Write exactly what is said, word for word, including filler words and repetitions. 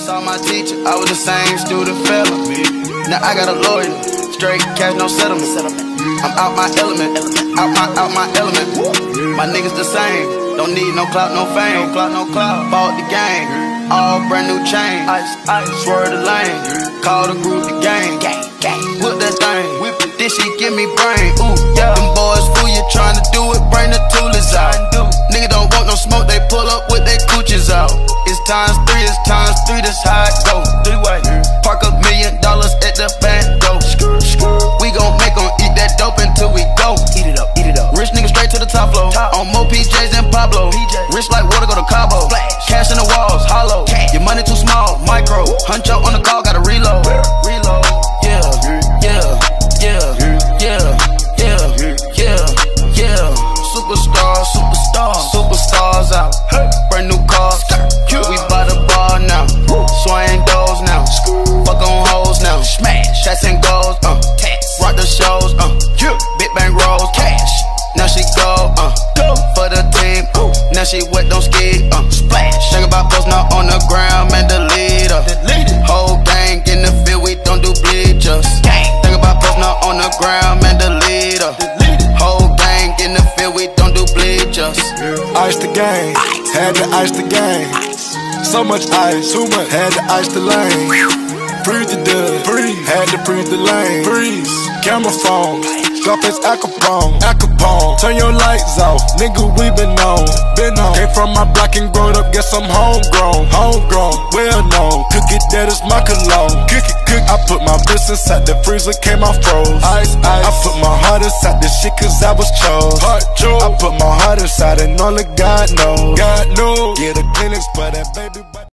Saw my teacher, I was the same student fella. Now I got a lawyer, straight cash, no settlement. I'm out my element, out my, out my element. My niggas the same, don't need no clout, no fame. No clout, no clout. Bought the game, all brand new chain. Ice, ice, swerve the lane, call the group the gang. Whip that thing, whip it, this shit give me brain. Ooh, yeah. Them boys fool you trying to do it, bring the toolers out. Nigga don't want no smoke, they pull up with their coochies out. It's times three, it's times three, that's how it go. Three way, park a million dollars at the bank, go. We gon' make them eat that dope until we go. Eat it up, eat it up. Rich nigga straight to the top floor. Top. On more P Js than Pablo. P J. Rich like water, go to Cabo. Flash. Cash in the walls, hollow. Cash. Your money too small, micro. Hunch up on the call, gotta reload. Reload. Yeah, yeah, yeah, yeah, yeah, yeah, yeah. Superstar, superstar, superstars out. Hey. Brand new cars. Yeah. We by the bar now. Swing doors now. Fuck on hoes now. Smash. Shots and goals. Uh. Tax. Rock the shows. Uh. Yeah. Big bang rolls. Cash. Now she go. Uh. Go for the team. Uh. Now she wet, don't ski. Uh. Splash. Think about post now on the ground, man. The leader. Whole gang in the field. We don't do bleachers. Gang. Think about post now on the ground, man. The leader. Whole gang in the field. We don't do bleachers. Ice the game. Ice. Had to ice the game. Ice. So much ice, too much. Had to ice the lane. Freeze the dud. Freeze. Had to freeze the lane. Freeze. Camera phone. Scarface Al Capone. Al Capone. Turn your lights off, nigga. We been on. Been on. Came from my block and growed up. Guess I'm homegrown. Homegrown. Well known. Cook it, that is my cologne. Cook it, cook. I put my bliss inside the freezer. Came out froze. Ice, ice. I put my heart inside this shit cause I was chose. Heart chose. I put my heart inside and only God knows. God knows. Yeah, the clinics, but that baby.